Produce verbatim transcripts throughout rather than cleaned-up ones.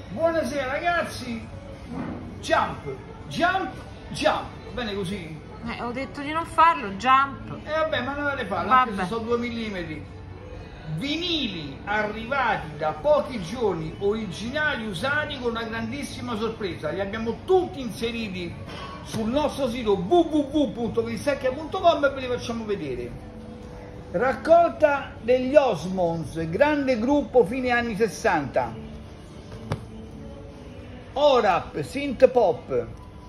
Buonasera ragazzi. Jump, jump, jump. Va bene così? Eh, ho detto di non farlo, jump. E eh vabbè, ma non le farlo, anche se sono due millimetri. Vinili arrivati da pochi giorni, originali usati con una grandissima sorpresa. Li abbiamo tutti inseriti sul nostro sito w w w punto vissecchia punto com e ve li facciamo vedere. Raccolta degli Osmonds, grande gruppo fine anni sessanta. Orap, synth pop.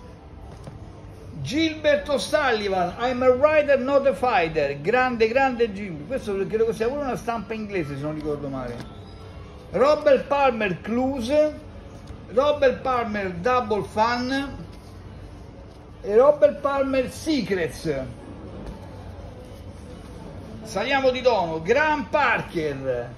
Gilbert O'Sullivan, I'm a writer not a fighter, grande grande Gilbert, questo credo che sia pure una stampa inglese se non ricordo male. Robert Palmer, Clues. Robert Palmer, Double Fun e Robert Palmer, Secrets. Saliamo di tono. Graham Parker,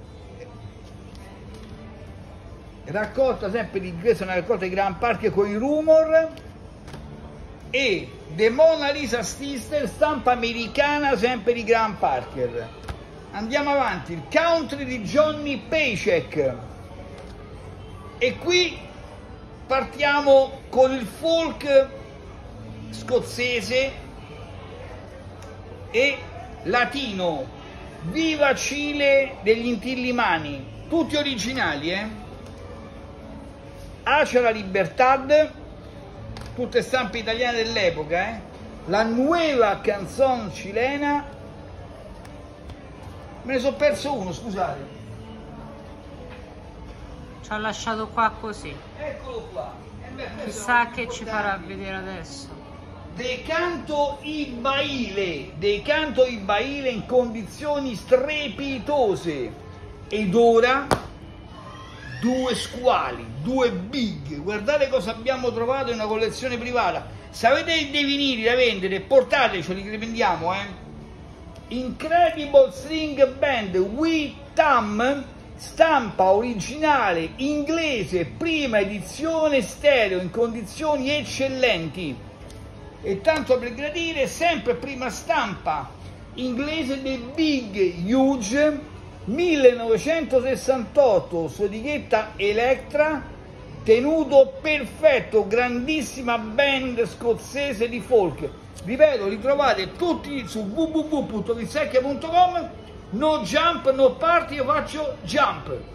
raccolta sempre di, questa è una raccolta di Graham Parker con i Rumor, e The Mona Lisa Sister, stampa americana sempre di Graham Parker. Andiamo avanti. Il country di Johnny Paycheck, e qui partiamo con il folk scozzese e latino. Viva Chile degli Inti-Illimani, tutti originali, eh? Hacia la Libertad, tutte stampe italiane dell'epoca, eh? La Nueva Canzone Chilena. Me ne sono perso uno, scusate. Ci ha lasciato qua così. Eccolo qua. Chissà che ci farà vedere adesso. De Canto i Baile, De Canto i Baile in condizioni strepitose. Ed ora due squali, due big. Guardate cosa abbiamo trovato in una collezione privata. Se avete dei vinili da vendere, portateceli, li rivendiamo, eh. Incredible String Band We Tam, stampa originale inglese, prima edizione stereo in condizioni eccellenti. E tanto per gradire, sempre prima stampa inglese dei Big Huge millenovecentosessantotto su etichetta Electra, tenuto perfetto, grandissima band scozzese di folk. Ripeto, li trovate tutti su w w w punto vissecchia punto com. No jump, no party, io faccio jump.